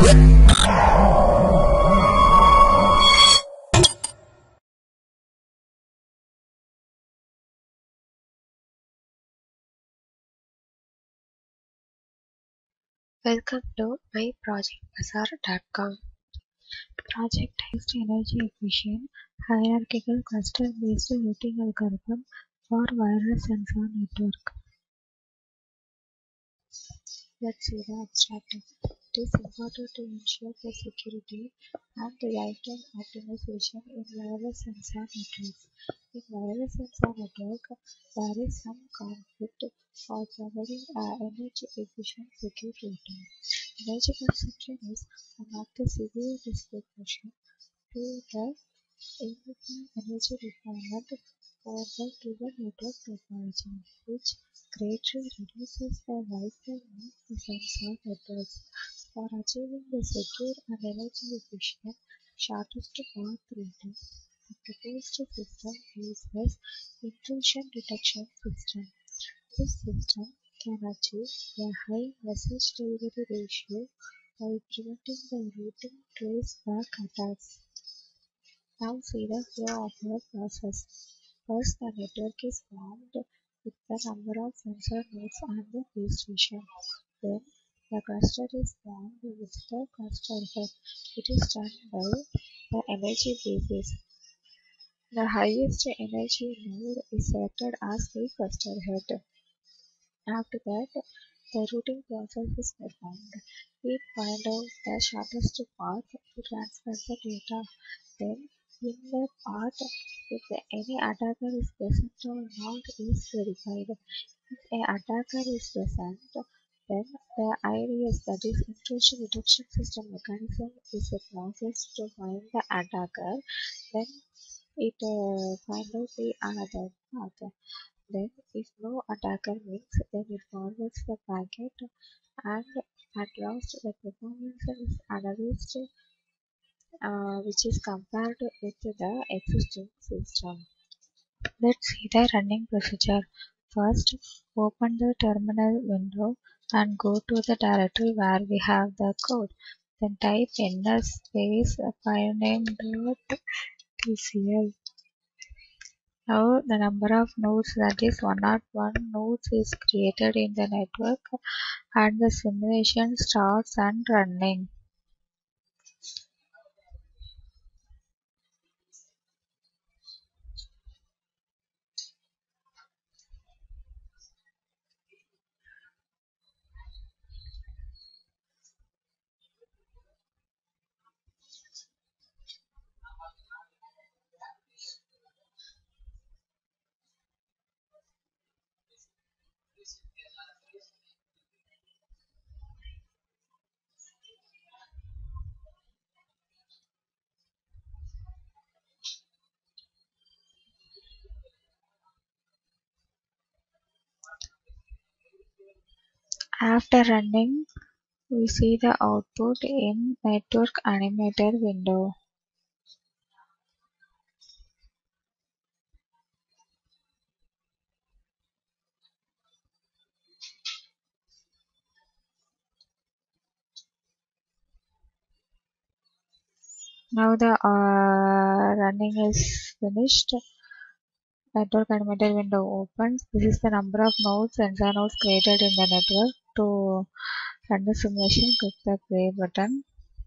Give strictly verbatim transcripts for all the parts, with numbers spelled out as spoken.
Welcome to my project bazaar dot com. Project-based energy efficient hierarchical cluster-based routing algorithm for wireless sensor network. Let's see the abstract. It is important to ensure the security and real-time optimization in wireless sensor networks. In wireless sensor network, there is some conflict for providing uh, energy-efficient secure routing. Energy consumption is one of the severe disproportion to the input energy requirement for the given network topology, which greatly reduces the lifetime of the sensor networks. For achieving the secure and energy efficient shortest path routing, the proposed system uses intrusion detection system. This system can achieve a high message delivery ratio by preventing the routing traceback attacks. Now see the flow of the process. First, the network is formed with the number of sensor nodes and the base station. Then, the cluster is formed with the cluster head. It is done by the energy basis. The highest energy node is selected as the cluster head. After that, the routing process is performed. We find out the shortest path to transfer the data. Then, in the path, if any attacker is present or not is verified. If an attacker is present, then the I D S, that is intrusion detection system mechanism, is a process to find the attacker. Then it uh, find out the another path. Then, if no attacker means, then it forwards the packet, and at last the performance is analyzed, uh, which is compared with the existing system. Let's see the running procedure. First, open the terminal window and go to the directory where we have the code. Then type ns space filename.tcl. Now the number of nodes, that is one hundred one nodes, is created in the network and the simulation starts and running. After running, we see the output in network animator window. Now the uh, running is finished. Network animator window opens. This is the number of nodes, sensor nodes created in the network. To run the simulation, click the play button.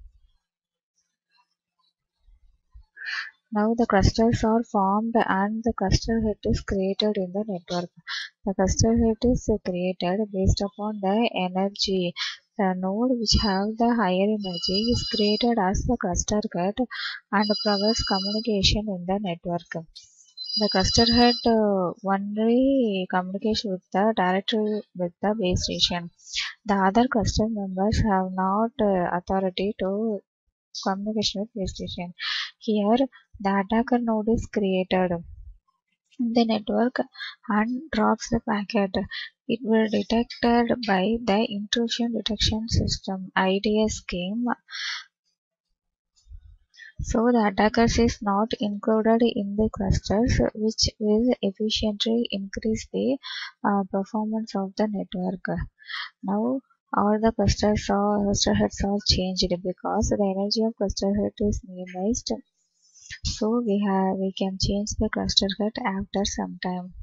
Now the clusters are formed and the cluster head is created in the network. The cluster head is created based upon the energy. The node which have the higher energy is created as the cluster head and provides communication in the network. The cluster head uh, only communication with the directory with the base station. The other cluster members have not uh, authority to communication with base station. Here, the attacker node is created in the network and drops the packet. It will be detected by the intrusion detection system I D S scheme. So the attackers is not included in the clusters, which will efficiently increase the uh, performance of the network. Now All the clusters are cluster heads are changed because the energy of cluster head is minimized. So we have we can change the cluster head after some time.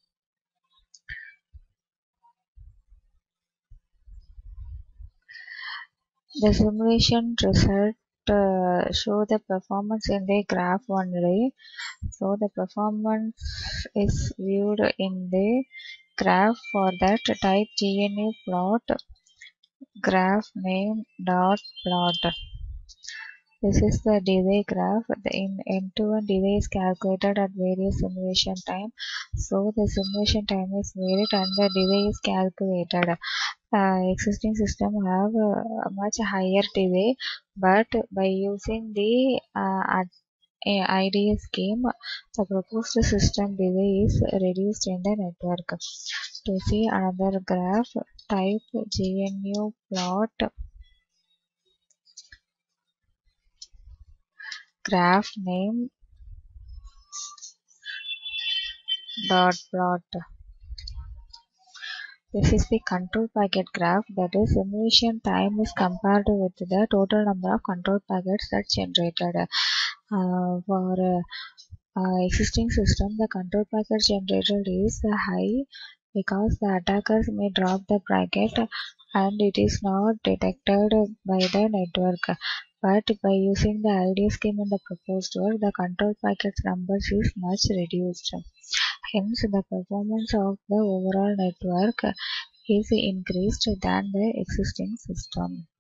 The simulation result uh, show the performance in the graph only. So the performance is viewed in the graph. For that, type G N U plot graph name dot plot. This is the delay graph. The in end-to-end delay is calculated at various simulation time. So the simulation time is varied and the delay is calculated. Uh, existing system have a much higher delay, but by using the uh, I D A scheme, the proposed system delay is reduced in the network. To see another graph, type G N U plot graph name dot plot. This is the control packet graph, that is simulation time is compared with the total number of control packets that's generated. Uh, for uh, uh, existing system, the control packet generated is high because the attackers may drop the packet and it is not detected by the network. But by using the I D A scheme in the proposed work, the control packets numbers is much reduced. Hence, the performance of the overall network is increased than the existing system.